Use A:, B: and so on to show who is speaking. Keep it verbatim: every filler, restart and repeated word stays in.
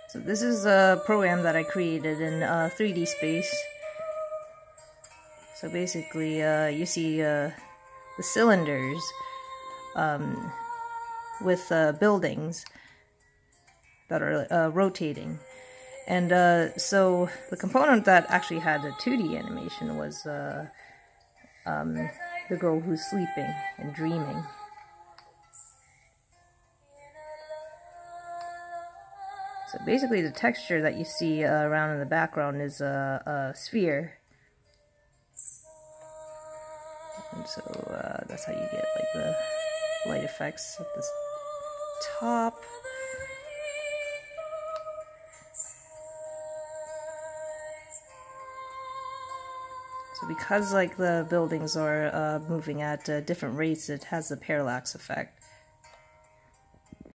A: So this is a program that I created in uh, three D space. So basically, uh, you see uh, the cylinders um, with uh, buildings that are uh, rotating. And uh, so the component that actually had a two D animation was uh, um, the girl who's sleeping and dreaming. So basically the texture that you see uh, around in the background is a, a sphere. And so uh, that's how you get like the light effects at the top. So because like the buildings are uh, moving at uh, different rates, it has the parallax effect.